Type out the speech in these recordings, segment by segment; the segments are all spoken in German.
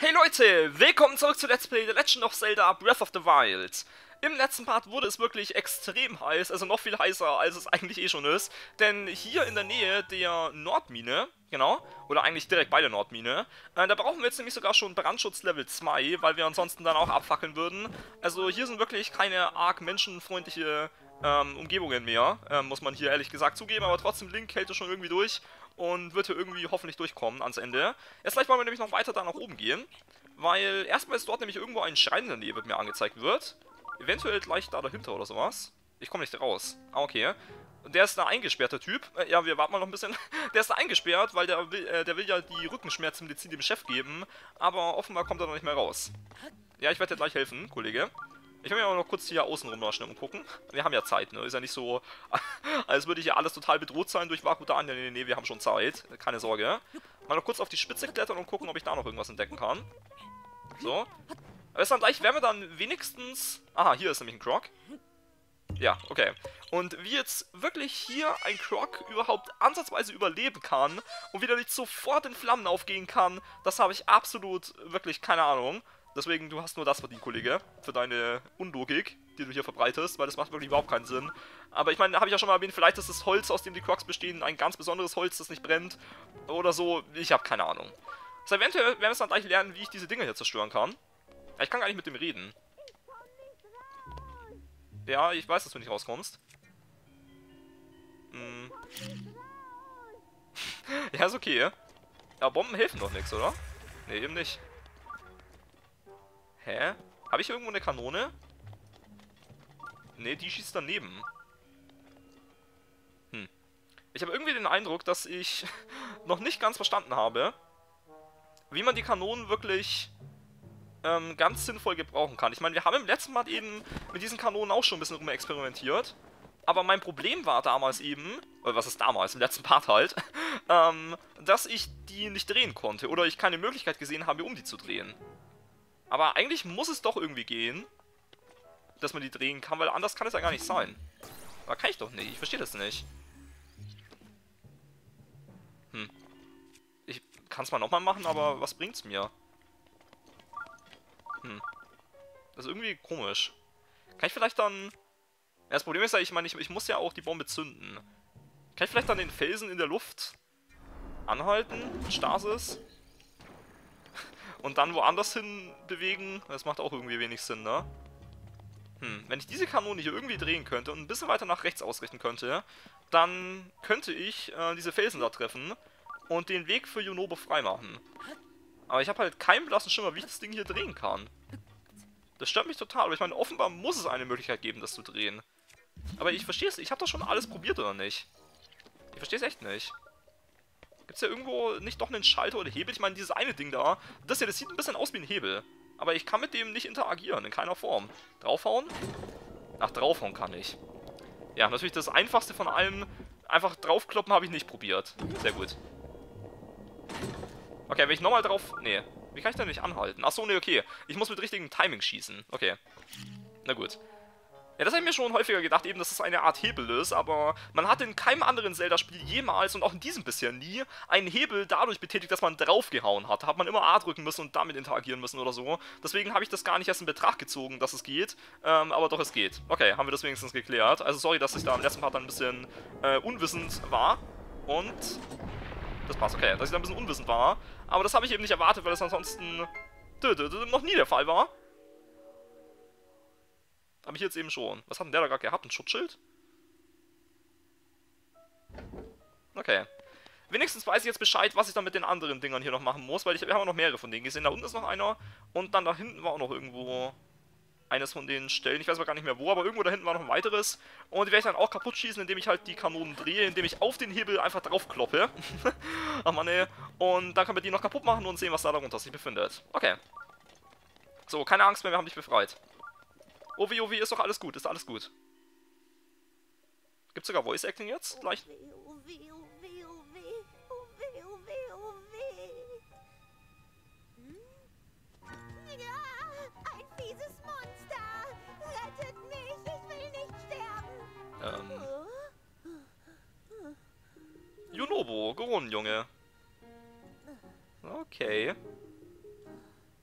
Hey Leute, willkommen zurück zu Let's Play The Legend of Zelda Breath of the Wild. Im letzten Part wurde es wirklich extrem heiß, also noch viel heißer, als es eigentlich eh schon ist. Denn hier in der Nähe der Nordmine, genau, oder eigentlich direkt bei der Nordmine, da brauchen wir jetzt nämlich sogar schon Brandschutz Level 2, weil wir ansonsten dann auch abfackeln würden. Also hier sind wirklich keine arg menschenfreundliche Umgebungen mehr, muss man hier ehrlich gesagt zugeben, aber trotzdem Link hält es schon irgendwie durch und wird hier irgendwie hoffentlich durchkommen ans Ende. Jetzt gleich wollen wir nämlich noch weiter da nach oben gehen, weil erstmal ist dort nämlich irgendwo ein Schrein in der Nähe, wird mir angezeigt wird. Eventuell gleich da dahinter oder sowas. Ich komme nicht raus. Ah, okay. Der ist ein eingesperrter Typ. Ja, wir warten mal noch ein bisschen. Der ist da eingesperrt, weil der will ja die Rückenschmerzmedizin dem Chef geben, aber offenbar kommt er noch nicht mehr raus. Ja, ich werde dir gleich helfen, Kollege. Ich will mir aber noch kurz hier außen rum schnell umgucken. Wir haben ja Zeit, ne? Ist ja nicht so, als würde hier alles total bedroht sein durch Wakudan. Nee, wir haben schon Zeit. Keine Sorge. Mal noch kurz auf die Spitze klettern und gucken, ob ich da noch irgendwas entdecken kann. So. Aber jetzt dann gleich werden wir dann wenigstens... Aha, hier ist nämlich ein Croc. Ja, okay. Und wie jetzt wirklich hier ein Croc überhaupt ansatzweise überleben kann und wieder nicht sofort in Flammen aufgehen kann, das habe ich absolut wirklich keine Ahnung. Deswegen, du hast nur das verdient, Kollege, für deine Unlogik, die du hier verbreitest, weil das macht wirklich überhaupt keinen Sinn. Aber ich meine, habe ich ja schon mal erwähnt, vielleicht ist das Holz, aus dem die Crocs bestehen, ein ganz besonderes Holz, das nicht brennt oder so. Ich habe keine Ahnung. Also eventuell werden wir es dann gleich lernen, wie ich diese Dinge hier zerstören kann. Ich kann gar nicht mit dem reden. Ja, ich weiß, dass du nicht rauskommst. Ja, ist okay. Ja, Bomben helfen doch nichts, oder? Ne, eben nicht. Hä? Habe ich irgendwo eine Kanone? Ne, die schießt daneben. Ich habe irgendwie den Eindruck, dass ich noch nicht ganz verstanden habe, wie man die Kanonen wirklich ganz sinnvoll gebrauchen kann. Ich meine, wir haben im letzten Mal eben mit diesen Kanonen auch schon ein bisschen rumexperimentiert. Aber mein Problem war damals eben, oder was ist damals, im letzten Part halt, dass ich die nicht drehen konnte. Oder ich keine Möglichkeit gesehen habe, um die zu drehen. Aber eigentlich muss es doch irgendwie gehen, dass man die drehen kann, weil anders kann es ja gar nicht sein. Aber kann ich doch nicht, ich verstehe das nicht. Ich kann es mal nochmal machen, aber was bringt's mir? Das ist irgendwie komisch. Kann ich vielleicht dann... Ja, das Problem ist ja, ich meine, ich muss ja auch die Bombe zünden. Kann ich vielleicht dann den Felsen in der Luft anhalten? Stasis? Und dann woanders hin bewegen? Das macht auch irgendwie wenig Sinn, ne? Wenn ich diese Kanone hier irgendwie drehen könnte und ein bisschen weiter nach rechts ausrichten könnte, dann könnte ich diese Felsen da treffen und den Weg für Yunobo freimachen. Aber ich habe halt keinen blassen Schimmer, wie ich das Ding hier drehen kann. Das stört mich total, aber ich meine, offenbar muss es eine Möglichkeit geben, das zu drehen. Aber ich verstehe es, ich habe das schon alles probiert, oder nicht? Ich verstehe es echt nicht. Gibt es ja irgendwo nicht doch einen Schalter oder Hebel? Ich meine, dieses eine Ding da, das hier, das sieht ein bisschen aus wie ein Hebel. Aber ich kann mit dem nicht interagieren, in keiner Form. Draufhauen? Ach, draufhauen kann ich. Ja, natürlich das Einfachste von allem. Einfach draufkloppen habe ich nicht probiert. Sehr gut. Okay, wenn ich nochmal drauf... Nee. Wie kann ich denn nicht anhalten? Achso, nee, okay. Ich muss mit richtigem Timing schießen. Okay. Na gut. Ja, das habe ich mir schon häufiger gedacht, eben, dass das eine Art Hebel ist, aber man hat in keinem anderen Zelda-Spiel jemals und auch in diesem bisher nie einen Hebel dadurch betätigt, dass man draufgehauen hat. Da hat man immer A drücken müssen und damit interagieren müssen oder so. Deswegen habe ich das gar nicht erst in Betracht gezogen, dass es geht. Aber doch, es geht. Okay, haben wir das wenigstens geklärt. Also sorry, dass ich da im letzten Part dann ein bisschen unwissend war. Und das passt, okay, dass ich da ein bisschen unwissend war. Aber das habe ich eben nicht erwartet, weil das ansonsten noch nie der Fall war. Habe ich jetzt eben schon. Was hat denn der da gerade gehabt? Ein Schutzschild? Okay. Wenigstens weiß ich jetzt Bescheid, was ich dann mit den anderen Dingern hier noch machen muss, weil wir haben noch mehrere von denen gesehen. Da unten ist noch einer und dann da hinten war auch noch irgendwo eines von den Stellen. Ich weiß aber gar nicht mehr wo, aber irgendwo da hinten war noch ein weiteres. Und die werde ich dann auch kaputt schießen, indem ich halt die Kanonen drehe, indem ich auf den Hebel einfach drauf kloppe. Ach man, ey. Und dann können wir die noch kaputt machen und sehen, was da darunter sich befindet. Okay. So, keine Angst mehr, wir haben dich befreit. Ovi, ist doch alles gut, ist alles gut. Gibt's sogar Voice Acting jetzt? Gleich. Ein fieses Monster! Rettet mich! Ich will nicht sterben! Yunobo, gewonnen, Junge. Okay.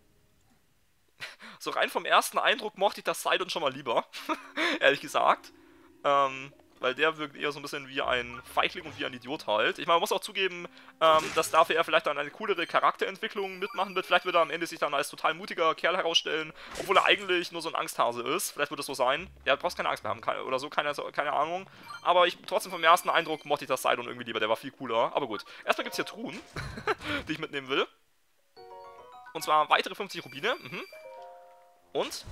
So rein vom ersten Eindruck mochte ich das Sidon schon mal lieber. Ehrlich gesagt. Weil der wirkt eher so ein bisschen wie ein Feigling und wie ein Idiot halt. Ich meine, man muss auch zugeben, dass dafür er vielleicht dann eine coolere Charakterentwicklung mitmachen wird. Vielleicht wird er am Ende sich dann als total mutiger Kerl herausstellen, obwohl er eigentlich nur so ein Angsthase ist. Vielleicht wird es so sein. Ja, du brauchst keine Angst mehr haben oder so, keine Ahnung. Aber trotzdem vom ersten Eindruck mochte ich das Sidon irgendwie lieber, der war viel cooler. Aber gut, erstmal gibt es hier Truhen, die ich mitnehmen will. Und zwar weitere 50 Rubine. Und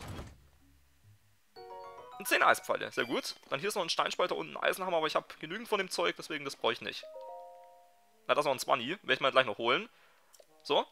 10 Eispfeile, sehr gut. Dann hier ist noch ein Steinspalter und ein Eisenhammer, aber ich habe genügend von dem Zeug, deswegen das brauche ich nicht. Na, das ist noch ein 20, werde ich mal gleich noch holen. So.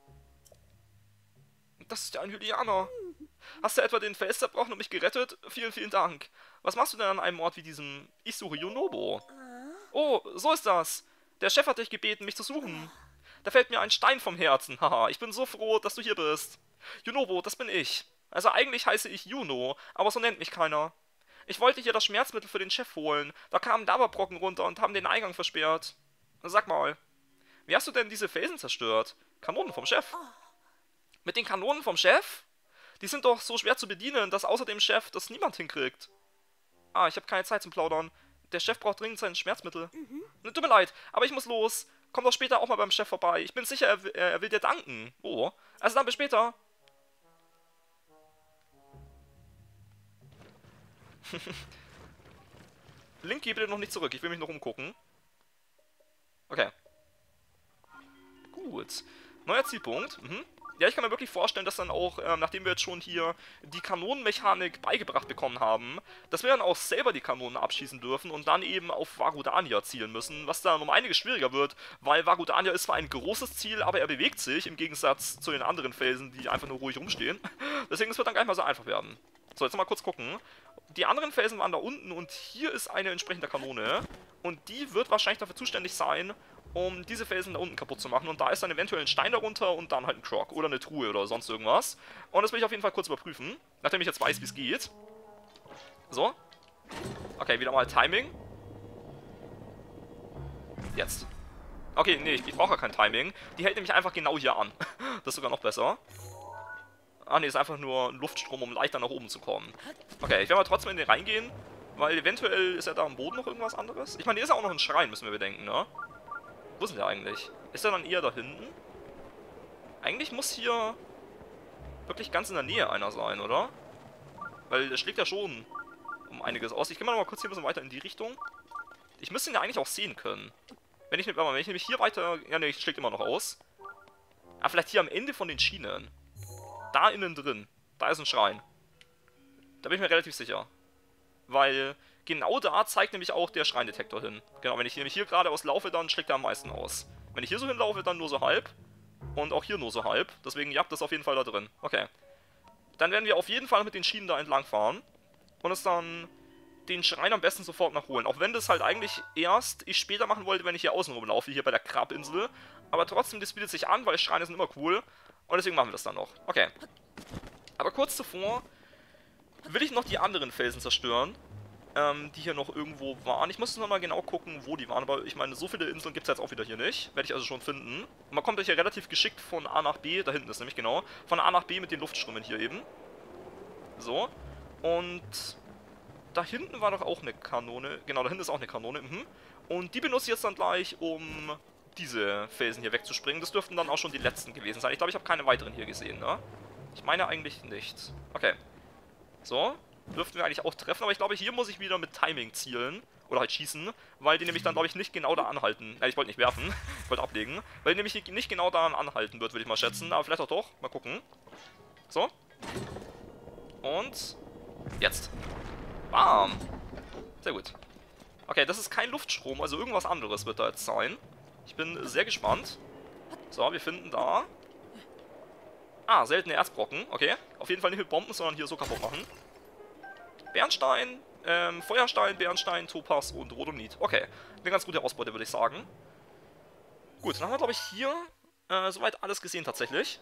Das ist ja ein Hylianer. Hast du etwa den Fels zerbrochen und mich gerettet? Vielen, vielen Dank. Was machst du denn an einem Ort wie diesem? Ich suche Yunobo. Oh, so ist das. Der Chef hat dich gebeten, mich zu suchen. Da fällt mir ein Stein vom Herzen. Haha, ich bin so froh, dass du hier bist. Yunobo, das bin ich. Also eigentlich heiße ich Juno, aber so nennt mich keiner. Ich wollte hier das Schmerzmittel für den Chef holen. Da kamen Lavabrocken runter und haben den Eingang versperrt. Sag mal, wie hast du denn diese Felsen zerstört? Kanonen vom Chef. Mit den Kanonen vom Chef? Die sind doch so schwer zu bedienen, dass außer dem Chef das niemand hinkriegt. Ah, ich habe keine Zeit zum Plaudern. Der Chef braucht dringend sein Schmerzmittel. Tut mir leid, aber ich muss los. Komm doch später auch mal beim Chef vorbei. Ich bin sicher, er will dir danken. Oh, also dann bis später. Link, geh bitte noch nicht zurück. Ich will mich noch umgucken. Okay. Gut. Neuer Zielpunkt. Ja, ich kann mir wirklich vorstellen, dass dann auch, nachdem wir jetzt schon hier die Kanonenmechanik beigebracht bekommen haben, dass wir dann auch selber die Kanonen abschießen dürfen und dann eben auf Varudania zielen müssen, was dann um einiges schwieriger wird, weil Varudania ist zwar ein großes Ziel, aber er bewegt sich, im Gegensatz zu den anderen Felsen, die einfach nur ruhig rumstehen. Deswegen, es wird dann gar nicht mal so einfach werden. So, jetzt mal kurz gucken. Die anderen Felsen waren da unten und hier ist eine entsprechende Kanone. Und die wird wahrscheinlich dafür zuständig sein, um diese Felsen da unten kaputt zu machen. Und da ist dann eventuell ein Stein darunter und dann halt ein Croc oder eine Truhe oder sonst irgendwas. Und das will ich auf jeden Fall kurz überprüfen, nachdem ich jetzt weiß, wie es geht. So. Okay, wieder mal Timing. Jetzt. Okay, nee, ich brauche ja kein Timing. Die hält nämlich einfach genau hier an. Das ist sogar noch besser. Ah ne, ist einfach nur ein Luftstrom, um leichter nach oben zu kommen. Okay, ich werde mal trotzdem in den reingehen, weil eventuell ist ja da am Boden noch irgendwas anderes. Ich meine, hier ist ja auch noch ein Schrein, müssen wir bedenken, ne? Wo ist denn der eigentlich? Ist der dann eher da hinten? Eigentlich muss hier wirklich ganz in der Nähe einer sein, oder? Weil der schlägt ja schon um einiges aus. Ich gehe mal noch mal kurz hier ein bisschen weiter in die Richtung. Ich müsste ihn ja eigentlich auch sehen können. Wenn ich nämlich hier weiter... Ja, ne, schlägt immer noch aus. Ah, vielleicht hier am Ende von den Schienen. Da innen drin. Da ist ein Schrein. Da bin ich mir relativ sicher. Weil genau da zeigt nämlich auch der Schreindetektor hin. Genau, wenn ich nämlich hier geradeaus laufe, dann schlägt er am meisten aus. Wenn ich hier so hinlaufe, dann nur so halb. Und auch hier nur so halb. Deswegen, ja, das ist auf jeden Fall da drin. Okay. Dann werden wir auf jeden Fall mit den Schienen da entlang fahren. Und es dann den Schrein am besten sofort nachholen. Auch wenn das halt eigentlich erst ich später machen wollte, wenn ich hier außen rumlaufe, hier bei der Krabinsel. Aber trotzdem, das bietet sich an, weil Schreine sind immer cool. Und deswegen machen wir das dann noch. Okay. Aber kurz zuvor will ich noch die anderen Felsen zerstören, die hier noch irgendwo waren. Ich muss jetzt nochmal genau gucken, wo die waren. Aber ich meine, so viele Inseln gibt es jetzt auch wieder hier nicht. Werde ich also schon finden. Und man kommt hier relativ geschickt von A nach B. Da hinten ist nämlich genau. Von A nach B mit den Luftströmen hier eben. So. Und da hinten war doch auch eine Kanone. Genau, da hinten ist auch eine Kanone. Und die benutze ich jetzt dann gleich, um diese Felsen hier wegzuspringen. Das dürften dann auch schon die letzten gewesen sein. Ich glaube, ich habe keine weiteren hier gesehen, ne? Ich meine eigentlich nicht. Okay. So. Dürften wir eigentlich auch treffen, aber ich glaube, hier muss ich wieder mit Timing zielen. Oder halt schießen, weil die nämlich dann, glaube ich, nicht genau da anhalten. Ich wollte nicht werfen, ich wollte ablegen. Weil die nämlich nicht genau daran anhalten wird, würde ich mal schätzen. Aber vielleicht auch doch. Mal gucken. So. Und jetzt. Bam. Sehr gut. Okay, das ist kein Luftstrom, also irgendwas anderes wird da jetzt sein. Ich bin sehr gespannt. So, wir finden da... Ah, seltene Erzbrocken. Okay. Auf jeden Fall nicht mit Bomben, sondern hier so kaputt machen. Bernstein, Feuerstein, Bernstein, Topas und Rhodonit. Okay. Eine ganz gute Ausbeute, würde ich sagen. Gut, dann haben wir, glaube ich, hier soweit alles gesehen tatsächlich.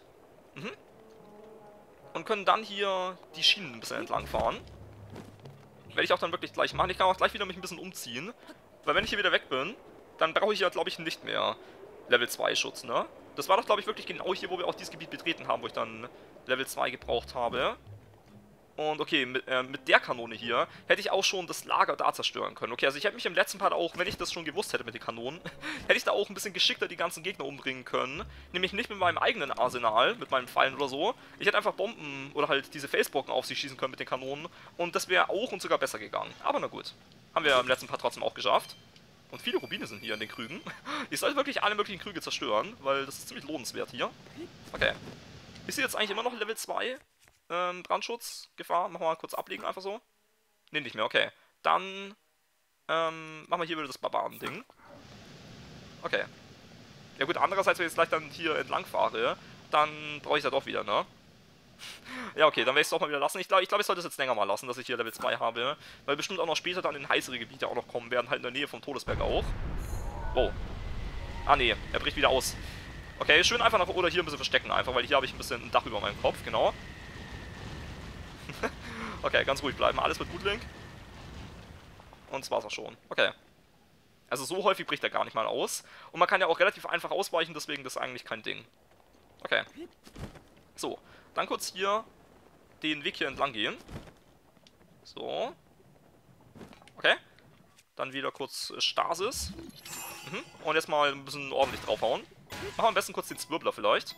Und können dann hier die Schienen ein bisschen entlang fahren. Werde ich auch dann wirklich gleich machen. Ich kann auch gleich wieder mich ein bisschen umziehen. Weil wenn ich hier wieder weg bin, dann brauche ich ja, glaube ich, nicht mehr Level 2 Schutz, ne? Das war doch, glaube ich, wirklich genau hier, wo wir auch dieses Gebiet betreten haben, wo ich dann Level 2 gebraucht habe. Und okay, mit der Kanone hier hätte ich auch schon das Lager da zerstören können. Okay, also ich hätte mich im letzten Part auch, wenn ich das schon gewusst hätte mit den Kanonen, hätte ich da auch ein bisschen geschickter die ganzen Gegner umbringen können. Nämlich nicht mit meinem eigenen Arsenal, mit meinen Pfeilen oder so. Ich hätte einfach Bomben oder halt diese Felsbrocken auf sie schießen können mit den Kanonen. Und das wäre auch und sogar besser gegangen. Aber na gut. Haben wir im letzten Part trotzdem auch geschafft. Und viele Rubine sind hier in den Krügen. Ich sollte wirklich alle möglichen Krüge zerstören, weil das ist ziemlich lohnenswert hier. Okay. Ist sie jetzt eigentlich immer noch Level 2? Brandschutz, Gefahr, machen wir mal kurz ablegen, einfach so. Ne, nicht mehr, okay. Dann, machen wir hier wieder das Barbaren-Ding. Okay. Ja gut, andererseits, wenn ich jetzt gleich dann hier entlang fahre, dann brauche ich ja doch wieder, ne? Ja, okay, dann werde ich es doch mal wieder lassen. Ich glaube, ich sollte es jetzt länger mal lassen, dass ich hier Level 2 habe. Weil bestimmt auch noch später dann in heißere Gebiete auch noch kommen werden, halt in der Nähe vom Todesberg auch. Oh. Ah, nee, er bricht wieder aus. Okay, schön einfach nach, oder hier ein bisschen verstecken einfach, weil hier habe ich ein bisschen ein Dach über meinem Kopf, genau. Okay, ganz ruhig bleiben. Alles wird gut, Link. Und das war's auch schon. Okay. Also so häufig bricht er gar nicht mal aus. Und man kann ja auch relativ einfach ausweichen, deswegen das ist eigentlich kein Ding. Okay. So, dann kurz hier den Weg hier entlang gehen. So. Okay. Dann wieder kurz Stasis. Und jetzt mal ein bisschen ordentlich draufhauen. Machen wir am besten kurz den Zwirbler vielleicht.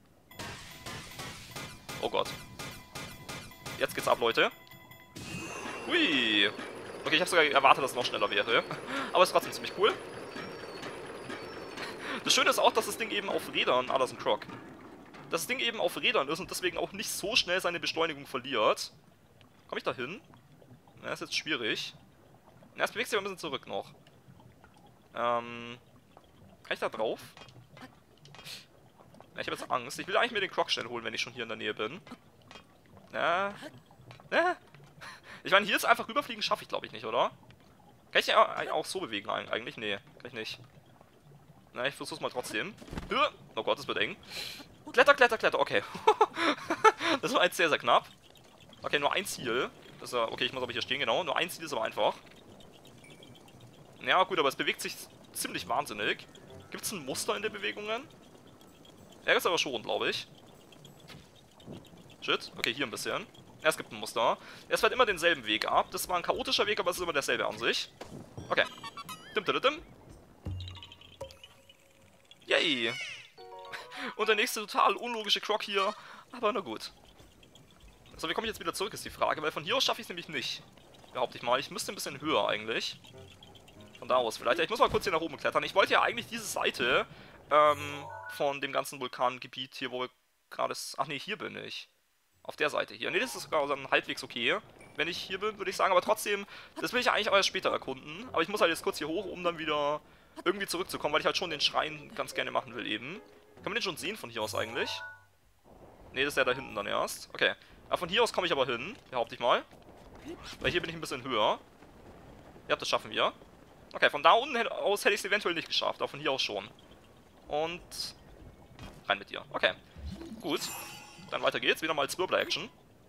Oh Gott. Jetzt geht's ab, Leute. Hui. Okay, ich habe sogar erwartet, dass es noch schneller wäre. Aber es ist trotzdem ziemlich cool. Das Schöne ist auch, dass das Ding eben auf Rädern... Ah, das ist ein Croc. Dass das Ding eben auf Rädern ist und deswegen auch nicht so schnell seine Beschleunigung verliert. Komme ich da hin? Na, ist jetzt schwierig. Na, jetzt bewegt sich aber ein bisschen zurück noch. Kann ich da drauf? Ja, ich habe jetzt Angst. Ich will eigentlich mir den Croc schnell holen, wenn ich schon hier in der Nähe bin. Ich meine, hier ist einfach rüberfliegen, schaffe ich glaube ich nicht, oder? Kann ich ja auch so bewegen eigentlich? Nee, kann ich nicht. Na, ich versuch's mal trotzdem. Oh Gott, das wird eng. Kletter, kletter, kletter, okay. Das war jetzt sehr, sehr knapp. Okay, nur ein Ziel. Das ist, okay, ich muss aber hier stehen, genau. Nur ein Ziel ist aber einfach. Ja, gut, aber es bewegt sich ziemlich wahnsinnig. Gibt es ein Muster in den Bewegungen? Ja, ist aber schon, glaube ich. Shit, okay, hier ein bisschen. Ja, es gibt ein Muster. Es fährt immer denselben Weg ab. Das war ein chaotischer Weg, aber es ist immer derselbe an sich. Okay. Dim, dim, dim. Yay. Und der nächste total unlogische Croc hier. Aber na gut. So, wie komme ich jetzt wieder zurück, ist die Frage. Weil von hier aus schaffe ich es nämlich nicht. Behaupte ich mal. Ich müsste ein bisschen höher eigentlich. Von da aus vielleicht. Ja, ich muss mal kurz hier nach oben klettern. Ich wollte ja eigentlich diese Seite von dem ganzen Vulkangebiet hier, wo wir gerade... Ach nee, hier bin ich. Auf der Seite hier. Ne, das ist sogar dann halbwegs okay, wenn ich hier bin, würde ich sagen. Aber trotzdem, das will ich ja eigentlich auch erst später erkunden. Aber ich muss halt jetzt kurz hier hoch, um dann wieder irgendwie zurückzukommen, weil ich halt schon den Schrein ganz gerne machen will eben. Kann man den schon sehen von hier aus eigentlich? Ne, das ist ja da hinten dann erst. Okay. Aber von hier aus komme ich aber hin, behaupte ich mal. Weil hier bin ich ein bisschen höher. Ja, das schaffen wir. Okay, von da unten aus hätte ich es eventuell nicht geschafft, aber von hier aus schon. Und rein mit dir. Okay. Gut. Dann weiter geht's. Wieder mal Zwirbler-Action.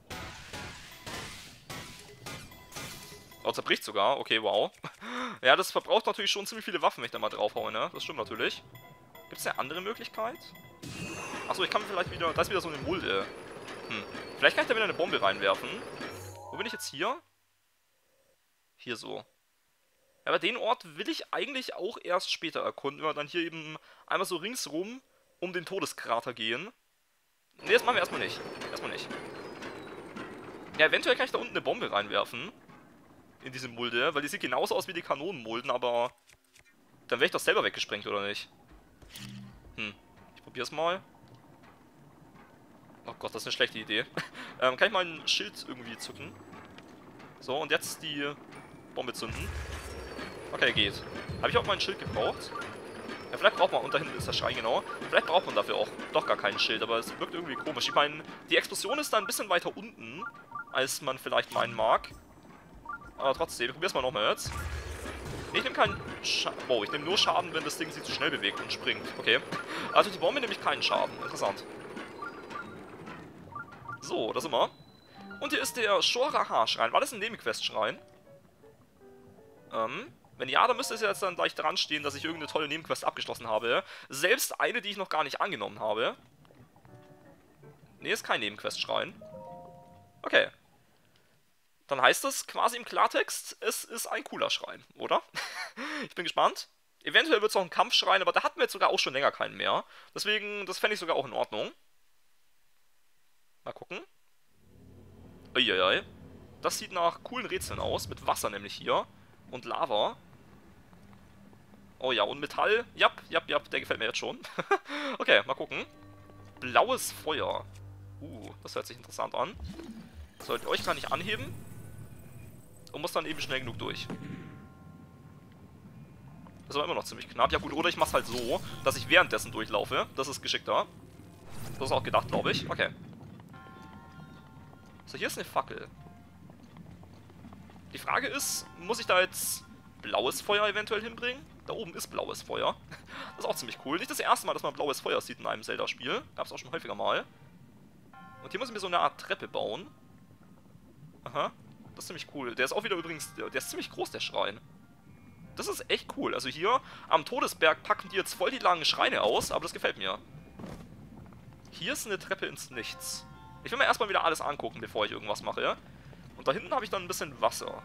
Oh, zerbricht sogar. Okay, wow. Ja, das verbraucht natürlich schon ziemlich viele Waffen, wenn ich da mal draufhaue, ne? Das stimmt natürlich. Gibt es eine andere Möglichkeit? Achso, ich kann vielleicht wieder... Da ist wieder so eine Mulde. Vielleicht kann ich da wieder eine Bombe reinwerfen. Wo bin ich jetzt hier? Hier so. Ja, aber den Ort will ich eigentlich auch erst später erkunden, wenn wir dann hier eben einmal so ringsrum um den Todeskrater gehen. Ne, das machen wir erstmal nicht. Erstmal nicht. Ja, eventuell kann ich da unten eine Bombe reinwerfen. In diese Mulde, weil die sieht genauso aus wie die Kanonenmulden, aber dann wäre ich doch selber weggesprengt, oder nicht? Ich probier's mal. Oh Gott, das ist eine schlechte Idee. Kann ich mal ein Schild irgendwie zücken? So, und jetzt die Bombe zünden. Okay, geht. Habe ich auch mal ein Schild gebraucht? Ja, vielleicht braucht man, und da hinten ist der Schrein, genau. Vielleicht braucht man dafür auch doch gar kein Schild, aber es wirkt irgendwie komisch. Ich meine, die Explosion ist da ein bisschen weiter unten, als man vielleicht meinen mag. Aber trotzdem, ich probier's mal nochmal jetzt. Ich nehme keinen Schaden. Wow, ich nehme nur Schaden, wenn das Ding sich zu schnell bewegt und springt. Okay. Also die Bombe nehme ich keinen Schaden. Interessant. So, da sind wir. Und hier ist der Shor-Rahar-Schrein. War das ein Nebenquest-Schrein? Wenn ja, dann müsste es jetzt dann gleich dran stehen, dass ich irgendeine tolle Nebenquest abgeschlossen habe. Selbst eine, die ich noch gar nicht angenommen habe. Ne, ist kein Nebenquest-Schrein. Okay. Dann heißt es quasi im Klartext, es ist ein cooler Schrein, oder? Ich bin gespannt. Eventuell wird es auch ein Kampfschrein, aber da hatten wir jetzt sogar auch schon länger keinen mehr. Deswegen, das fände ich sogar auch in Ordnung. Mal gucken. Uiuiui. Das sieht nach coolen Rätseln aus, mit Wasser nämlich hier. Und Lava. Oh ja, und Metall. Jap, der gefällt mir jetzt schon. Okay, mal gucken. Blaues Feuer. Das hört sich interessant an. Solltet ihr euch gar nicht anheben. Und muss dann eben schnell genug durch. Das war immer noch ziemlich knapp. Ja gut, oder ich mach's halt so, dass ich währenddessen durchlaufe. Das ist geschickter. Das ist auch gedacht, glaube ich. Okay. So, hier ist eine Fackel. Die Frage ist, muss ich da jetzt blaues Feuer eventuell hinbringen? Da oben ist blaues Feuer. Das ist auch ziemlich cool. Nicht das erste Mal, dass man blaues Feuer sieht in einem Zelda-Spiel. Gab es auch schon häufiger mal. Und hier muss ich mir so eine Art Treppe bauen. Aha. Das ist ziemlich cool. Der ist auch wieder übrigens... Der ist ziemlich groß, der Schrein. Das ist echt cool. Also hier am Todesberg packen die jetzt voll die langen Schreine aus, aber das gefällt mir. Hier ist eine Treppe ins Nichts. Ich will mir erstmal wieder alles angucken, bevor ich irgendwas mache. Und da hinten habe ich dann ein bisschen Wasser.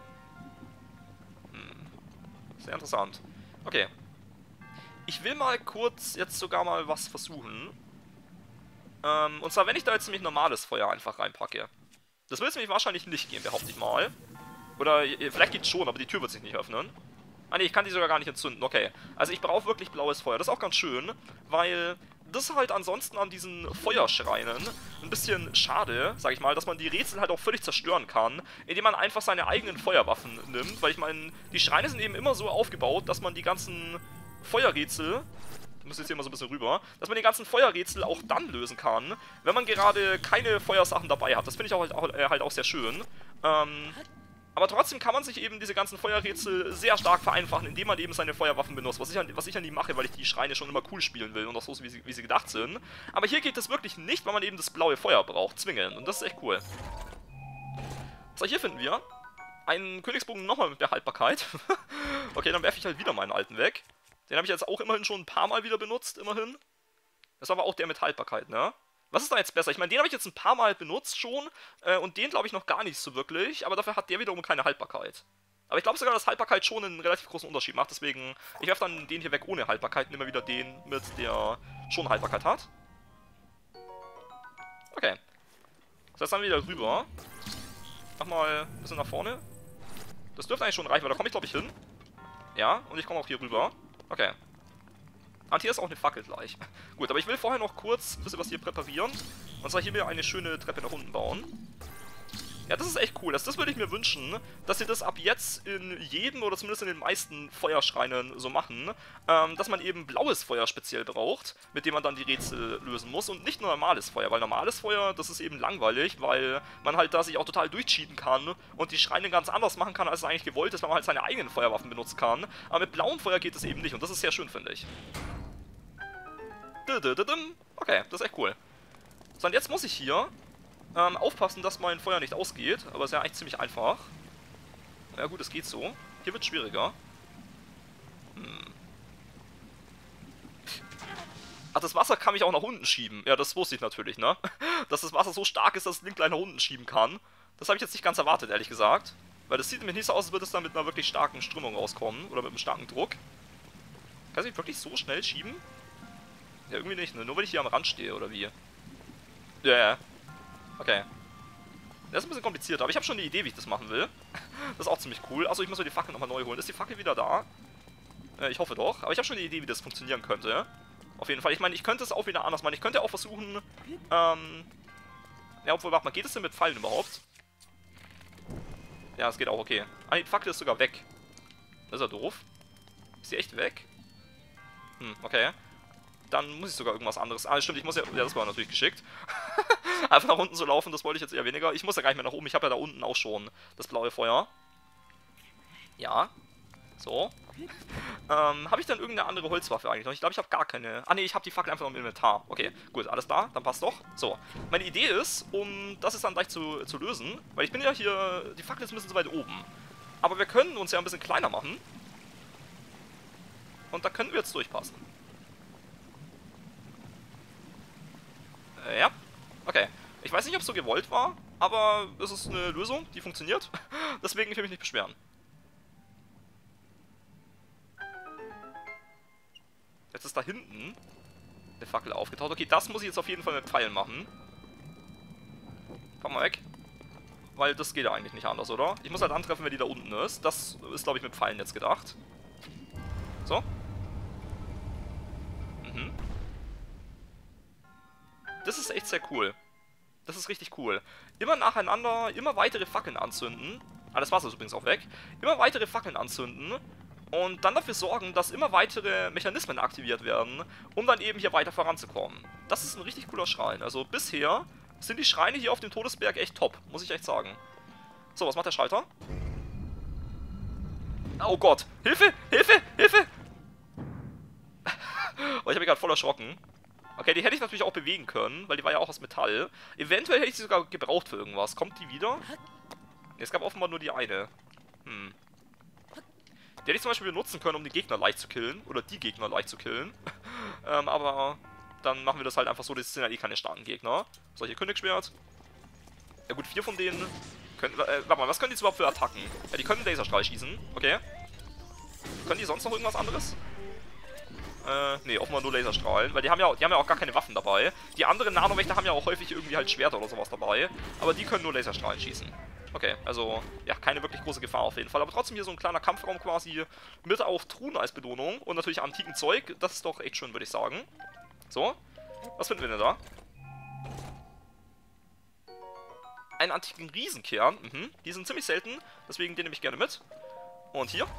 Sehr interessant. Okay. Ich will mal kurz jetzt sogar mal was versuchen. Und zwar, wenn ich da jetzt nämlich normales Feuer einfach reinpacke. Das wird es nämlich wahrscheinlich nicht gehen, behaupte ich mal. Oder vielleicht geht's schon, aber die Tür wird sich nicht öffnen. Ah ne, ich kann die sogar gar nicht entzünden. Okay. Also ich brauche wirklich blaues Feuer. Das ist auch ganz schön, weil das halt ansonsten an diesen Feuerschreinen ein bisschen schade, sag ich mal, dass man die Rätsel halt auch völlig zerstören kann, indem man einfach seine eigenen Feuerwaffen nimmt. Weil ich meine, die Schreine sind eben immer so aufgebaut, dass man die ganzen Feuerrätsel... Ich muss jetzt hier mal so ein bisschen rüber, dass man die ganzen Feuerrätsel auch dann lösen kann, wenn man gerade keine Feuersachen dabei hat. Das finde ich halt auch sehr schön. Aber trotzdem kann man sich eben diese ganzen Feuerrätsel sehr stark vereinfachen, indem man eben seine Feuerwaffen benutzt. Was ich ja nie mache, weil ich die Schreine schon immer cool spielen will und auch so, wie sie gedacht sind. Aber hier geht es wirklich nicht, weil man eben das blaue Feuer braucht, zwingend. Und das ist echt cool. So, hier finden wir einen Königsbogen nochmal mit der Haltbarkeit. Okay, dann werfe ich halt wieder meinen alten weg. Den habe ich jetzt auch immerhin schon ein paar Mal wieder benutzt, immerhin. Das ist aber auch der mit Haltbarkeit, ne? Was ist da jetzt besser? Ich meine, den habe ich jetzt ein paar Mal benutzt schon und den glaube ich noch gar nicht so wirklich, aber dafür hat der wiederum keine Haltbarkeit. Aber ich glaube sogar, dass Haltbarkeit schon einen relativ großen Unterschied macht, deswegen, ich werfe dann den hier weg ohne Haltbarkeit und immer wieder den mit, der schon Haltbarkeit hat. Okay. Das heißt dann wieder rüber. Mach mal ein bisschen nach vorne. Das dürfte eigentlich schon reichen, weil da komme ich glaube ich hin. Ja, und ich komme auch hier rüber. Okay. Und hier ist auch eine Fackel gleich. Gut, aber ich will vorher noch kurz ein bisschen was hier präparieren. Und zwar hier mir eine schöne Treppe nach unten bauen. Ja, das ist echt cool. Das würde ich mir wünschen, dass sie das ab jetzt in jedem oder zumindest in den meisten Feuerschreinen so machen, dass man eben blaues Feuer speziell braucht, mit dem man dann die Rätsel lösen muss und nicht nur normales Feuer, weil normales Feuer, das ist eben langweilig, weil man halt da sich auch total durchcheaten kann und die Schreine ganz anders machen kann, als es eigentlich gewollt ist, weil man halt seine eigenen Feuerwaffen benutzen kann. Aber mit blauem Feuer geht es eben nicht und das ist sehr schön, finde ich. Okay, das ist echt cool. So, und jetzt muss ich hier aufpassen, dass mein Feuer nicht ausgeht, aber ist ja eigentlich ziemlich einfach. Ja gut, es geht so. Hier wird es schwieriger. Ach, das Wasser kann mich auch nach unten schieben. Ja, das wusste ich natürlich, ne? Dass das Wasser so stark ist, dass es Link gleich nach unten schieben kann. Das habe ich jetzt nicht ganz erwartet, ehrlich gesagt. Weil das sieht nämlich nicht so aus, als würde es dann mit einer wirklich starken Strömung rauskommen. Oder mit einem starken Druck. Kann sich wirklich so schnell schieben? Ja, irgendwie nicht, ne? Nur wenn ich hier am Rand stehe, oder wie? Ja, yeah. Okay. Das ist ein bisschen komplizierter, aber ich habe schon eine Idee, wie ich das machen will. Das ist auch ziemlich cool. Achso, ich muss mir die Fackel nochmal neu holen. Ist die Fackel wieder da? Ich hoffe doch. Aber ich habe schon eine Idee, wie das funktionieren könnte. Auf jeden Fall. Ich meine, ich könnte es auch wieder anders machen. Ich könnte auch versuchen, ja, obwohl, warte mal, geht es denn mit Pfeilen überhaupt? Ja, es geht auch, okay. Ah, die Fackel ist sogar weg. Das ist ja doof. Ist sie echt weg? Okay. Dann muss ich sogar irgendwas anderes... Ah, stimmt, ich muss ja... Ja, das war natürlich geschickt. Einfach nach unten zu laufen, das wollte ich jetzt eher weniger. Ich muss ja gar nicht mehr nach oben. Ich habe ja da unten auch schon das blaue Feuer. Ja. So. Habe ich dann irgendeine andere Holzwaffe eigentlich noch? Ich glaube, ich habe gar keine... Ah, ne, ich habe die Fackel einfach noch im Inventar. Okay, gut, alles da. Dann passt doch. So. Meine Idee ist, um das jetzt dann gleich zu lösen, weil ich bin ja hier... Die Fackel ist ein bisschen zu weit oben. Aber wir können uns ja ein bisschen kleiner machen. Und da können wir jetzt durchpassen. Ja. Okay. Ich weiß nicht, ob es so gewollt war, aber es ist eine Lösung, die funktioniert. Deswegen will ich mich nicht beschweren. Jetzt ist da hinten eine Fackel aufgetaucht. Okay, das muss ich jetzt auf jeden Fall mit Pfeilen machen. Komm mal weg. Weil das geht ja eigentlich nicht anders, oder? Ich muss halt antreffen, wenn die da unten ist. Das ist, glaube ich, mit Pfeilen jetzt gedacht. So. Mhm. Das ist echt sehr cool. Das ist richtig cool. Immer nacheinander, immer weitere Fackeln anzünden. Ah, das Wasser ist übrigens auch weg. Immer weitere Fackeln anzünden. Und dann dafür sorgen, dass immer weitere Mechanismen aktiviert werden, um dann eben hier weiter voranzukommen. Das ist ein richtig cooler Schrein. Also bisher sind die Schreine hier auf dem Todesberg echt top, muss ich echt sagen. So, was macht der Schalter? Oh Gott! Hilfe! Hilfe! Hilfe! Oh, ich habe mich gerade voll erschrocken. Okay, die hätte ich natürlich auch bewegen können, weil die war ja auch aus Metall. Eventuell hätte ich sie sogar gebraucht für irgendwas. Kommt die wieder? Ne, es gab offenbar nur die eine. Die hätte ich zum Beispiel benutzen können, um die Gegner leicht zu killen. Oder die Gegner leicht zu killen. Aber dann machen wir das halt einfach so, das sind ja eh keine starken Gegner. So, hier Königsschwert. Ja gut, 4 von denen können... warte mal, was können die überhaupt für Attacken? Ja, die können Laserstrahl schießen. Okay. Können die sonst noch irgendwas anderes? Nee, offenbar nur Laserstrahlen, weil die haben ja auch gar keine Waffen dabei. Die anderen Nanowächter haben ja auch häufig irgendwie halt Schwerter oder sowas dabei, aber die können nur Laserstrahlen schießen. Okay, also, ja, keine wirklich große Gefahr auf jeden Fall, aber trotzdem hier so ein kleiner Kampfraum quasi mit auf Truhen als Belohnung und natürlich antiken Zeug, das ist doch echt schön, würde ich sagen. So, was finden wir denn da? Einen antiken Riesenkern, die sind ziemlich selten, deswegen den nehme ich gerne mit. Und hier?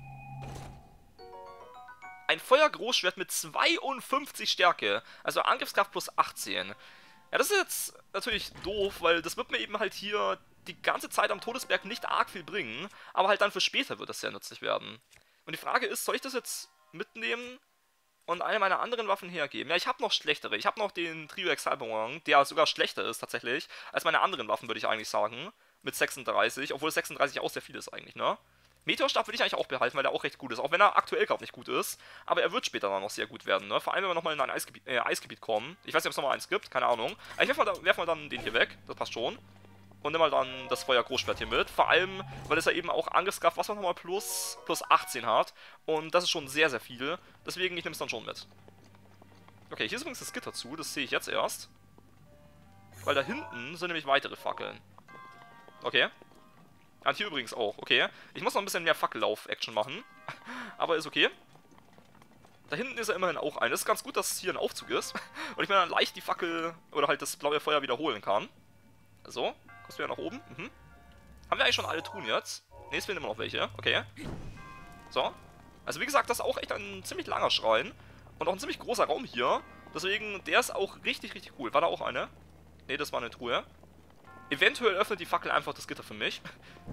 Ein Feuergroßschwert mit 52 Stärke, also Angriffskraft plus 18. Ja, das ist jetzt natürlich doof, weil das wird mir eben halt hier die ganze Zeit am Todesberg nicht arg viel bringen, aber halt dann für später wird das sehr nützlich werden. Und die Frage ist, soll ich das jetzt mitnehmen und eine meiner anderen Waffen hergeben? Ja, ich habe noch schlechtere. Ich habe noch den Trio Exalbumang, der sogar schlechter ist tatsächlich, als meine anderen Waffen, würde ich eigentlich sagen. Mit 36, obwohl 36 auch sehr viel ist eigentlich, ne? Meteorstab will ich eigentlich auch behalten, weil der auch recht gut ist. Auch wenn er aktuell gerade nicht gut ist. Aber er wird später dann noch sehr gut werden, ne? Vor allem, wenn wir nochmal in ein Eisgebiet kommen. Ich weiß nicht, ob es nochmal eins gibt, keine Ahnung. Aber ich werf mal dann den hier weg, das passt schon. Und nimm mal dann das Feuer-Großschwert hier mit. Vor allem, weil es ja eben auch Angriffskraft, was nochmal plus 18 hat. Und das ist schon sehr, sehr viel. Deswegen, ich nehme es dann schon mit. Okay, hier ist übrigens das Gitter zu, das sehe ich jetzt erst. Weil da hinten sind nämlich weitere Fackeln. Okay. Und hier übrigens auch, okay. Ich muss noch ein bisschen mehr Fackellauf-Action machen. Aber ist okay. Da hinten ist ja immerhin auch eine. Es ist ganz gut, dass es hier ein Aufzug ist. Und ich mir dann leicht die Fackel oder halt das blaue Feuer wiederholen kann. So, kommst du wieder nach oben. Haben wir eigentlich schon alle Truhen jetzt? Ne, es fehlen immer noch welche. Okay. So. Also wie gesagt, das ist auch echt ein ziemlich langer Schrein. Und auch ein ziemlich großer Raum hier. Deswegen, der ist auch richtig, richtig cool. War da auch eine? Ne, das war eine Truhe. Eventuell öffnet die Fackel einfach das Gitter für mich.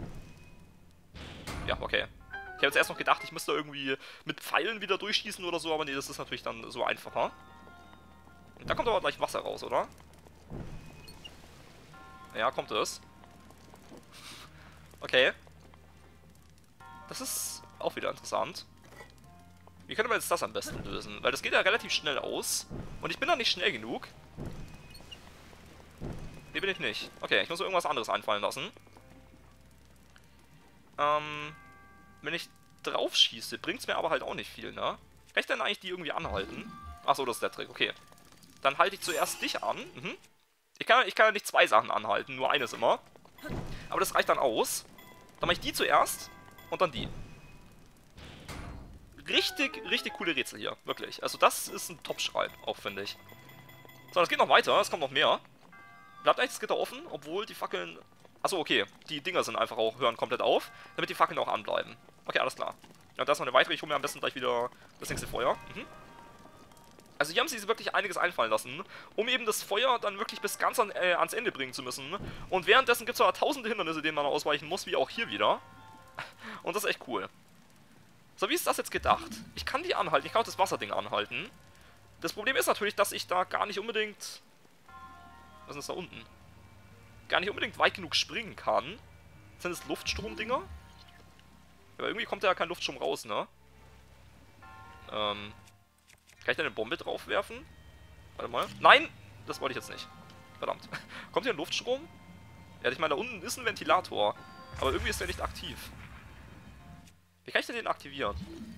Ja, okay. Ich habe jetzt erst noch gedacht, ich müsste irgendwie mit Pfeilen wieder durchschießen oder so, aber nee, das ist natürlich dann so einfacher. Und da kommt aber gleich Wasser raus, oder? Ja, kommt es. Okay. Das ist auch wieder interessant. Wie können wir jetzt das am besten lösen? Weil das geht ja relativ schnell aus. Und ich bin da nicht schnell genug. Nee, bin ich nicht. Okay, ich muss mir irgendwas anderes einfallen lassen. Wenn ich drauf schieße, bringt es mir aber halt auch nicht viel, ne? Kann ich denn eigentlich die irgendwie anhalten? Achso, das ist der Trick, okay. Dann halte ich zuerst dich an. Ich kann ja nicht zwei Sachen anhalten, nur eines immer. Aber das reicht dann aus. Dann mache ich die zuerst und dann die. Richtig, richtig coole Rätsel hier, wirklich. Also das ist ein Top-Schrein, auch finde ich. So, das geht noch weiter, es kommt noch mehr. Bleibt eigentlich das Gitter offen, obwohl die Fackeln... Achso, okay. Die Dinger sind einfach auch, hören komplett auf, damit die Fackeln auch anbleiben. Okay, alles klar. Ja, da ist noch eine weitere. Ich hole mir am besten gleich wieder das nächste Feuer. Also hier haben sie sich wirklich einiges einfallen lassen, um eben das Feuer dann wirklich bis ganz ans Ende bringen zu müssen. Und währenddessen gibt es aber tausende Hindernisse, denen man ausweichen muss, wie auch hier wieder. Und das ist echt cool. So, wie ist das jetzt gedacht? Ich kann die anhalten, ich kann auch das Wasserding anhalten. Das Problem ist natürlich, dass ich da gar nicht unbedingt... Was ist da unten? Gar nicht unbedingt weit genug springen kann. Sind das Luftstromdinger? Aber irgendwie kommt da ja kein Luftstrom raus, ne? Kann ich da eine Bombe drauf werfen? Warte mal. Nein! Das wollte ich jetzt nicht. Verdammt. Kommt hier ein Luftstrom? Ja, ich meine, da unten ist ein Ventilator. Aber irgendwie ist der nicht aktiv. Wie kann ich denn den aktivieren?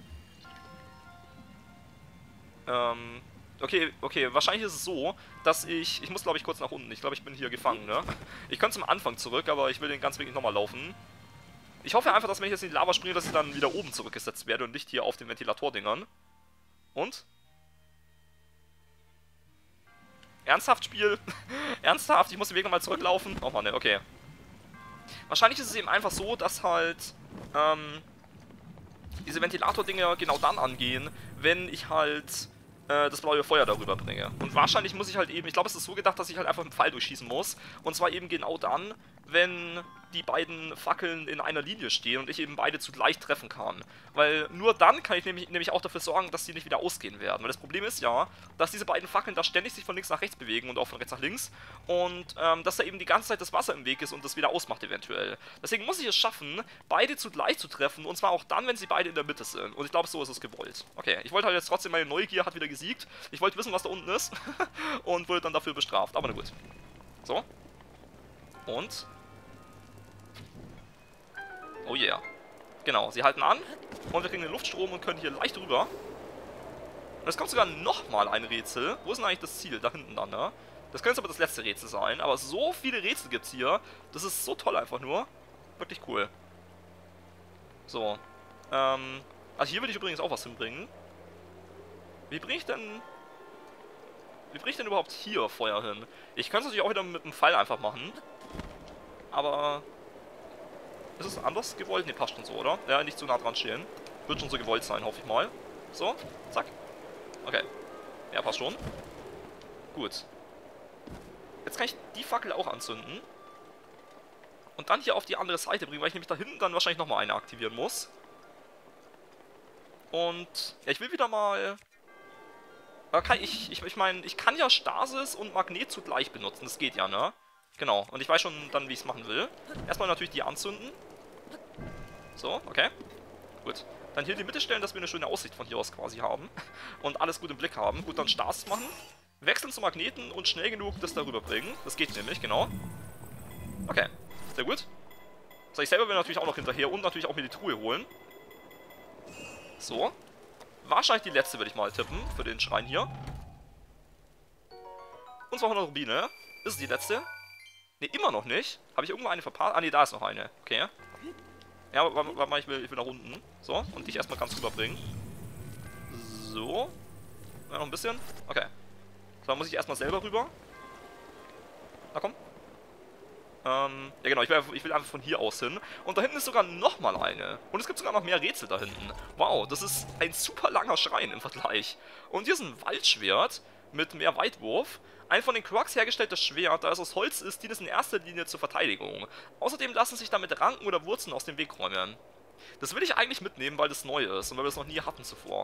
Okay, wahrscheinlich ist es so, dass ich muss, glaube ich, kurz nach unten. Ich glaube, ich bin hier gefangen, ne? Ich könnte zum Anfang zurück, aber ich will den ganzen Weg nicht nochmal laufen. Ich hoffe einfach, dass wenn ich jetzt in die Lava springe, dass ich dann wieder oben zurückgesetzt werde und nicht hier auf den Ventilatordingern. Und? Ernsthaft, Spiel? Ernsthaft? Ich muss den Weg nochmal zurücklaufen? Oh Mann, ne, okay. Wahrscheinlich ist es eben einfach so, dass halt, diese Ventilator-Dinger genau dann angehen, wenn ich halt das blaue Feuer darüber bringe. Und wahrscheinlich muss ich halt eben, ich glaube, es ist so gedacht, dass ich halt einfach einen Pfeil durchschießen muss. Und zwar eben genau dann, wenn die beiden Fackeln in einer Linie stehen und ich eben beide zugleich treffen kann. Weil nur dann kann ich nämlich auch dafür sorgen, dass die nicht wieder ausgehen werden. Weil das Problem ist ja, dass diese beiden Fackeln da ständig sich von links nach rechts bewegen und auch von rechts nach links. Und dass da eben die ganze Zeit das Wasser im Weg ist und das wieder ausmacht eventuell. Deswegen muss ich es schaffen, beide zugleich zu treffen. Und zwar auch dann, wenn sie beide in der Mitte sind. Und ich glaube, so ist es gewollt. Okay, ich wollte halt jetzt trotzdem, meine Neugier hat wieder gesiegt. Ich wollte wissen, was da unten ist. Und wurde dann dafür bestraft. Aber na gut. So. Und... oh yeah. Genau, sie halten an und wir kriegen den Luftstrom und können hier leicht rüber. Und es kommt sogar nochmal ein Rätsel. Wo ist denn eigentlich das Ziel? Da hinten dann, ne? Das könnte aber das letzte Rätsel sein. Aber so viele Rätsel gibt es hier. Das ist so toll einfach nur. Wirklich cool. So. Also hier will ich übrigens auch was hinbringen. Wie bringe ich denn überhaupt hier Feuer hin? Ich könnte es natürlich auch wieder mit einem Pfeil einfach machen. Aber... ist es anders gewollt? Ne, passt schon so, oder? Ja, nicht zu nah dran stehen. Wird schon so gewollt sein, hoffe ich mal. So, zack. Okay. Ja, passt schon. Gut. Jetzt kann ich die Fackel auch anzünden. Und dann hier auf die andere Seite bringen, weil ich nämlich da hinten dann wahrscheinlich nochmal eine aktivieren muss. Und ja, ich will wieder mal... ich meine, ich kann ja Stasis und Magnet zugleich benutzen. Das geht ja, ne? Genau. Und ich weiß schon dann, wie ich es machen will. Erstmal natürlich die anzünden. So, okay. Gut. Dann hier in die Mitte stellen, dass wir eine schöne Aussicht von hier aus quasi haben. Und alles gut im Blick haben. Gut, dann Stasis machen. Wechseln zu Magneten und schnell genug das darüber bringen. Das geht nämlich, genau. Okay, sehr gut. So, ich selber will natürlich auch noch hinterher und natürlich auch mir die Truhe holen. So. Wahrscheinlich die letzte würde ich mal tippen für den Schrein hier. Und zwar 100 Rubine. Ist es die letzte? Ne, immer noch nicht. Habe ich irgendwo eine verpasst? Ah, ne, da ist noch eine. Okay. Ja, warte mal, ich will nach unten. So, und dich erstmal ganz rüberbringen. So. Ja, noch ein bisschen. Okay. So, dann muss ich erstmal selber rüber. Na komm. Ja genau, ich will einfach von hier aus hin. Und da hinten ist sogar nochmal eine. Und es gibt sogar noch mehr Rätsel da hinten. Wow, das ist ein super langer Schrein im Vergleich. Und hier ist ein Waldschwert mit mehr Weitwurf. Ein von den Quarks hergestelltes Schwert, da es aus Holz ist, dient es in erster Linie zur Verteidigung. Außerdem lassen sich damit Ranken oder Wurzeln aus dem Weg räumen. Das will ich eigentlich mitnehmen, weil das neu ist und weil wir es noch nie hatten zuvor.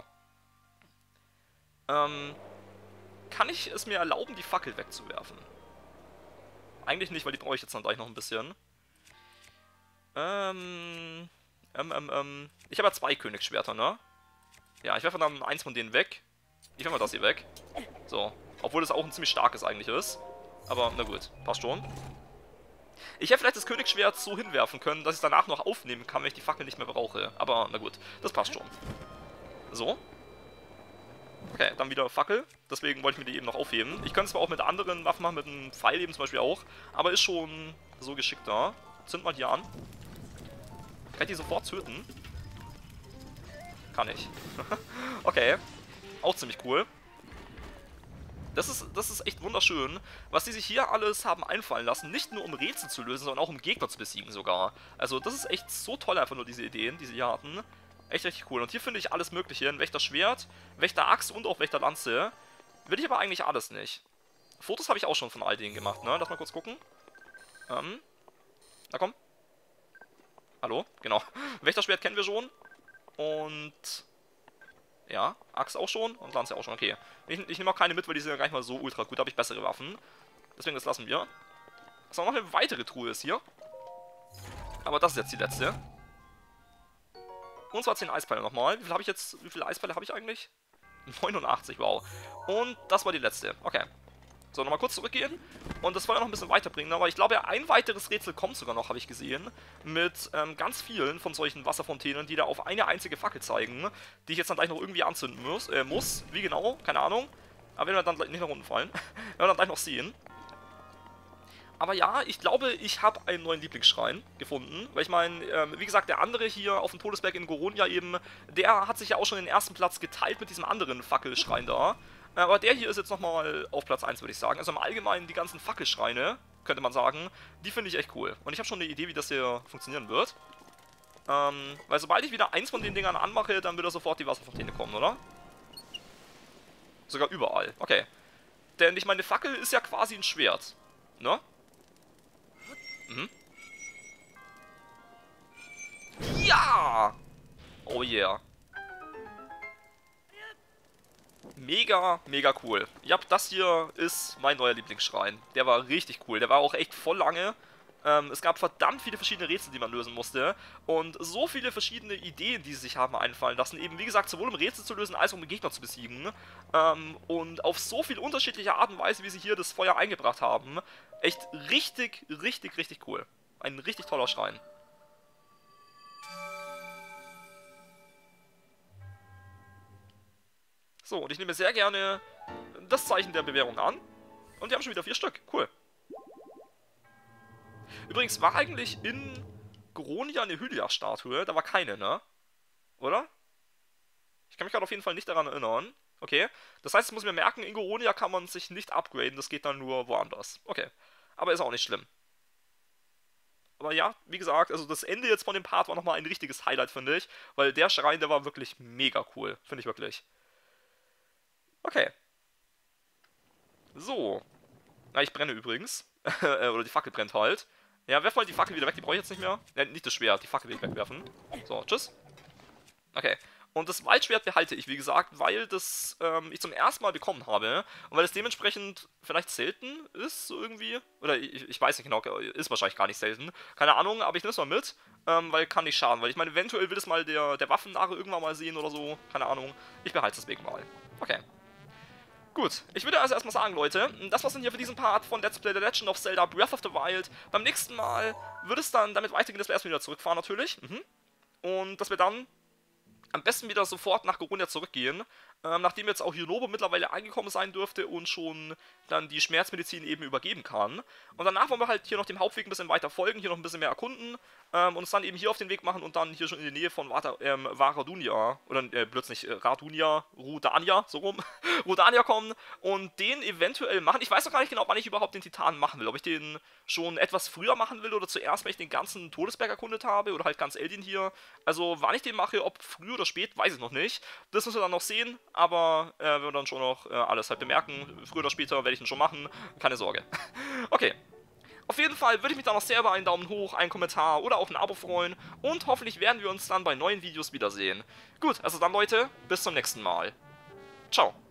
Kann ich es mir erlauben, die Fackel wegzuwerfen? Eigentlich nicht, weil die brauche ich jetzt dann gleich noch ein bisschen. Ich habe ja 2 Königsschwerter, ne? Ja, ich werfe dann eins von denen weg. Ich werfe mal das hier weg. So. Obwohl das auch ein ziemlich starkes eigentlich ist. Aber, na gut. Passt schon. Ich hätte vielleicht das Königsschwert so hinwerfen können, dass ich es danach noch aufnehmen kann, wenn ich die Fackel nicht mehr brauche. Aber, na gut. Das passt schon. So. Okay, dann wieder Fackel. Deswegen wollte ich mir die eben noch aufheben. Ich könnte es zwar auch mit anderen Waffen machen, mit einem Pfeil eben zum Beispiel auch. Aber ist schon so geschickter. Zünd mal hier an. Kann ich die sofort töten? Kann ich. Okay. Auch ziemlich cool. Das ist echt wunderschön, was die sich hier alles haben einfallen lassen. Nicht nur um Rätsel zu lösen, sondern auch um Gegner zu besiegen sogar. Also das ist echt so toll einfach nur, diese Ideen, die sie hier hatten. Echt richtig cool. Und hier finde ich alles mögliche. Ein Wächterschwert, Wächteraxt und auch Wächterlanze. Will ich aber eigentlich alles nicht. Fotos habe ich auch schon von all denen gemacht, ne? Lass mal kurz gucken. Na komm. Hallo? Genau. Wächterschwert kennen wir schon. Und... ja, Axt auch schon und Lanze auch schon, okay. Ich nehme auch keine mit, weil die sind ja gar nicht mal so ultra gut, da habe ich bessere Waffen. Deswegen, das lassen wir. So, noch eine weitere Truhe ist hier. Aber das ist jetzt die letzte. Und zwar 10 Eispfeile nochmal. Wie viele Eispfeile habe ich eigentlich? 89, wow. Und das war die letzte, okay. So, nochmal kurz zurückgehen und das Feuer noch ein bisschen weiterbringen. Aber ich glaube, ein weiteres Rätsel kommt sogar noch, habe ich gesehen. Mit ganz vielen von solchen Wasserfontänen, die da auf eine einzige Fackel zeigen. Die ich jetzt dann gleich noch irgendwie anzünden muss. Wie genau? Keine Ahnung. Aber werden wir dann gleich nicht nach unten fallen. Werden wir dann gleich noch sehen. Aber ja, ich glaube, ich habe einen neuen Lieblingsschrein gefunden. Weil ich meine, wie gesagt, der andere hier auf dem Todesberg in Goronia eben, der hat sich ja auch schon den ersten Platz geteilt mit diesem anderen Fackelschrein da. Aber der hier ist jetzt nochmal auf Platz 1, würde ich sagen. Also im Allgemeinen die ganzen Fackelschreine, könnte man sagen, die finde ich echt cool. Und ich habe schon eine Idee, wie das hier funktionieren wird. Weil sobald ich wieder eins von den Dingern anmache, dann wird da sofort die Wasserfontäne kommen, oder? Sogar überall. Okay. Denn ich meine, eine Fackel ist ja quasi ein Schwert. Ne? Mhm. Ja! Oh yeah. Mega, mega cool. Ja, das hier ist mein neuer Lieblingsschrein. Der war richtig cool. Der war auch echt voll lange. Es gab verdammt viele verschiedene Rätsel, die man lösen musste. Und so viele verschiedene Ideen, die sie sich haben einfallen lassen. Eben, wie gesagt, sowohl um Rätsel zu lösen, als auch um Gegner zu besiegen. Und auf so viel unterschiedliche Art und Weise, wie sie hier das Feuer eingebracht haben. Echt richtig, richtig, richtig cool. Ein richtig toller Schrein. So, und ich nehme sehr gerne das Zeichen der Bewährung an. Und wir haben schon wieder 4 Stück. Cool. Übrigens war eigentlich in Goronia eine Hylia-Statue. Da war keine, ne? Oder? Ich kann mich gerade auf jeden Fall nicht daran erinnern. Okay. Das heißt, ich muss mir merken, in Goronia kann man sich nicht upgraden. Das geht dann nur woanders. Okay. Aber ist auch nicht schlimm. Aber ja, wie gesagt, also das Ende jetzt von dem Part war nochmal ein richtiges Highlight, finde ich. Weil der Schrein, der war wirklich mega cool. Finde ich wirklich. Okay. So. Na, ich brenne übrigens. Oder die Fackel brennt halt. Ja, werf mal die Fackel wieder weg, die brauche ich jetzt nicht mehr. Nicht das Schwert, die Fackel will ich wegwerfen. So, tschüss. Okay. Und das Waldschwert behalte ich, wie gesagt, weil das ich zum ersten Mal bekommen habe. Und weil es dementsprechend vielleicht selten ist, so irgendwie. Oder ich weiß nicht genau, ist wahrscheinlich gar nicht selten. Keine Ahnung, aber ich nehme es mal mit, weil kann nicht schaden. Weil ich meine, eventuell will es mal der Waffennarre irgendwann mal sehen oder so. Keine Ahnung. Ich behalte es deswegen mal. Okay. Gut, ich würde also erstmal sagen, Leute, das war's dann hier für diesen Part von Let's Play The Legend of Zelda Breath of the Wild. Beim nächsten Mal wird es dann damit weitergehen, dass wir erstmal wieder zurückfahren, natürlich. Und dass wir dann am besten wieder sofort nach Goronia zurückgehen, nachdem jetzt auch Yunobo mittlerweile angekommen sein dürfte und schon dann die Schmerzmedizin eben übergeben kann. Und danach wollen wir halt hier noch dem Hauptweg ein bisschen weiter folgen, hier noch ein bisschen mehr erkunden und uns dann eben hier auf den Weg machen und dann hier schon in die Nähe von Varadunia, oder plötzlich Rudania, so rum, Rudania kommen und den eventuell machen. Ich weiß noch gar nicht genau, wann ich überhaupt den Titan machen will, ob ich den schon etwas früher machen will oder zuerst, wenn ich den ganzen Todesberg erkundet habe oder halt ganz Eldin hier. Also wann ich den mache, ob früh oder spät, weiß ich noch nicht. Das müssen wir dann noch sehen, aber wir dann schon noch alles halt bemerken. Früher oder später werde ich ihn schon machen, keine Sorge. Okay. Auf jeden Fall würde ich mich dann noch sehr über einen Daumen hoch, einen Kommentar oder auch ein Abo freuen und hoffentlich werden wir uns dann bei neuen Videos wiedersehen. Gut, also dann Leute, bis zum nächsten Mal. Ciao.